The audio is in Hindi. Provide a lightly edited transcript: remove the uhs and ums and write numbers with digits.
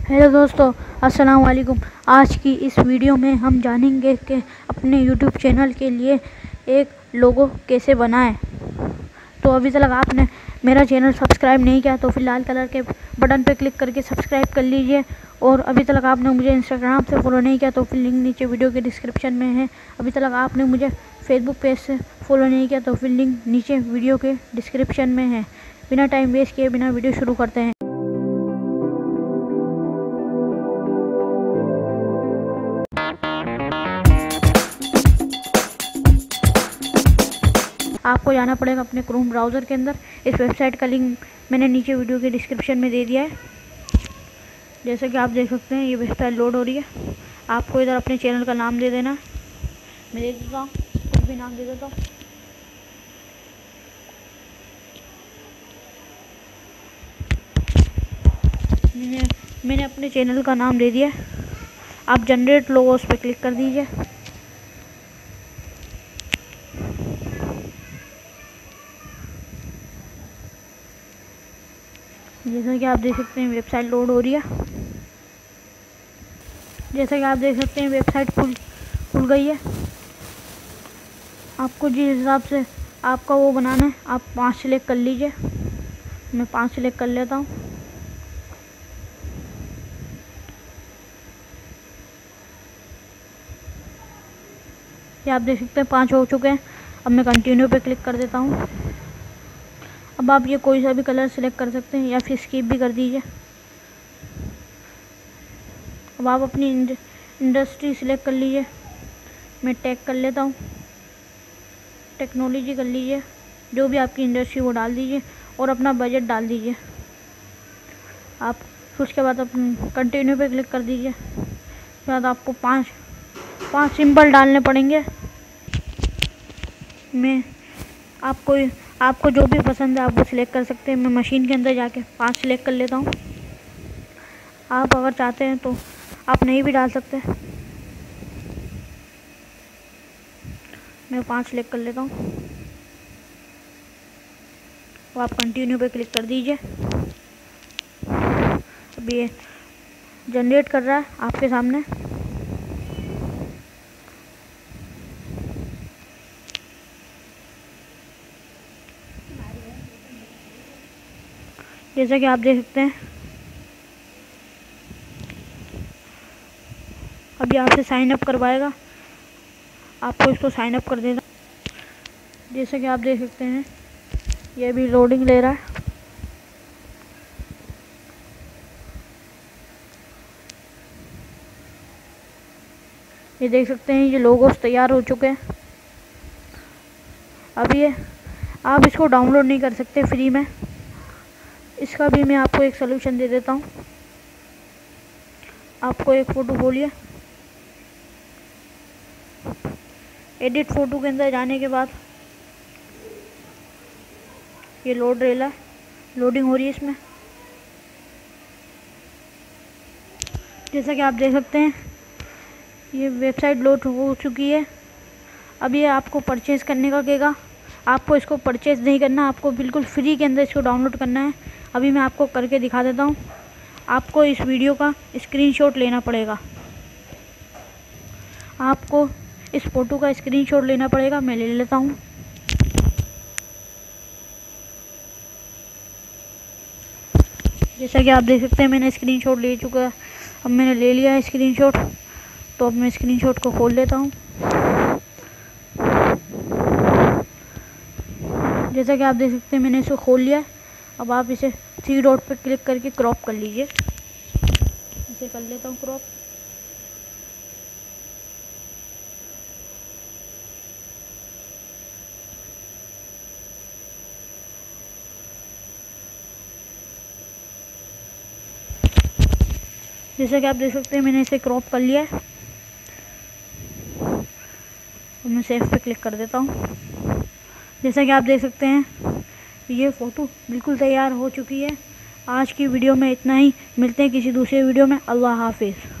हेलो दोस्तों, अस्सलाम वालेकुम। आज की इस वीडियो में हम जानेंगे कि अपने यूट्यूब चैनल के लिए एक लोगो कैसे बनाएं। तो अभी तक आपने मेरा चैनल सब्सक्राइब नहीं किया तो फिर लाल कलर के बटन पर क्लिक करके सब्सक्राइब कर लीजिए। और अभी तक आपने मुझे इंस्टाग्राम से फॉलो नहीं किया तो फिर लिंक नीचे वीडियो के डिस्क्रिप्शन में है। अभी तक आपने मुझे फेसबुक पेज से फॉलो नहीं किया तो फिर लिंक नीचे वीडियो के डिस्क्रिप्शन में है। बिना टाइम वेस्ट किए बिना वीडियो शुरू करते हैं। आपको जाना पड़ेगा अपने क्रोम ब्राउज़र के अंदर। इस वेबसाइट का लिंक मैंने नीचे वीडियो के डिस्क्रिप्शन में दे दिया है। जैसे कि आप देख सकते हैं ये वेबसाइट लोड हो रही है। आपको इधर अपने चैनल का नाम दे देना है। मैं दे देता हूँ, कुछ भी नाम दे देता हूँ। मैंने अपने चैनल का नाम दे दिया। आप जनरेट लोगोस पे क्लिक कर दीजिए। जैसा कि आप देख सकते हैं वेबसाइट लोड हो रही है। जैसा कि आप देख सकते हैं वेबसाइट खुल गई है। आपको जिस हिसाब से आपका वो बनाना है आप 5 सिलेक्ट कर लीजिए। मैं 5 सिलेक्ट कर लेता हूँ। ये आप देख सकते हैं 5 हो चुके हैं। अब मैं कंटिन्यू पे क्लिक कर देता हूँ। अब आप ये कोई सा भी कलर सिलेक्ट कर सकते हैं या फिर स्किप भी कर दीजिए। अब आप अपनी इंडस्ट्री सिलेक्ट कर लीजिए। मैं टेक कर लेता हूँ, टेक्नोलॉजी कर लीजिए। जो भी आपकी इंडस्ट्री वो डाल दीजिए और अपना बजट डाल दीजिए। आप उसके बाद अपने कंटिन्यू पे क्लिक कर दीजिए। उसके बाद आपको पाँच सिंबल डालने पड़ेंगे। मैं आपको जो भी पसंद है आप वो सिलेक्ट कर सकते हैं। मैं मशीन के अंदर जाके 5 सिलेक्ट कर लेता हूँ। आप अगर चाहते हैं तो आप नहीं भी डाल सकते। मैं 5 सिलेक्ट कर लेता हूँ। तो आप कंटिन्यू पे क्लिक कर दीजिए। अब ये जनरेट कर रहा है आपके सामने। जैसा कि आप देख सकते हैं अभी आपसे साइन अप करवाएगा। आपको इसको साइन अप कर देना। जैसा कि आप देख सकते हैं ये भी लोडिंग ले रहा है। ये देख सकते हैं ये लोगोस तैयार हो चुके हैं। अब ये आप इसको डाउनलोड नहीं कर सकते फ्री में। इसका भी मैं आपको एक सलूशन दे देता हूँ। आपको एक फ़ोटो खोलिए। एडिट फ़ोटो के अंदर जाने के बाद ये लोडिंग हो रही है इसमें। जैसा कि आप देख सकते हैं ये वेबसाइट लोड हो चुकी है। अब ये आपको परचेज़ करने का कहेगा। आपको इसको परचेज़ नहीं करना, आपको बिल्कुल फ्री के अंदर इसको डाउनलोड करना है। अभी मैं आपको करके दिखा देता हूँ। आपको इस वीडियो का स्क्रीनशॉट लेना पड़ेगा। आपको इस फ़ोटो का स्क्रीनशॉट लेना पड़ेगा। मैं ले लेता हूँ। जैसा कि आप देख सकते हैं मैंने स्क्रीनशॉट ले चुका है। अब मैंने ले लिया है स्क्रीनशॉट। तो अब मैं स्क्रीनशॉट को खोल लेता हूँ। जैसा कि आप देख सकते हैं मैंने इसे खोल लिया है। अब आप इसे 3 डॉट पर क्लिक करके क्रॉप कर लीजिए। इसे कर लेता हूँ क्रॉप। जैसा कि आप देख सकते हैं मैंने इसे क्रॉप कर लिया है। तो मैं सेव पे क्लिक कर देता हूँ। जैसा कि आप देख सकते हैं ये फ़ोटो बिल्कुल तैयार हो चुकी है। आज की वीडियो में इतना ही। मिलते हैं किसी दूसरे वीडियो में। अल्लाह हाफिज़।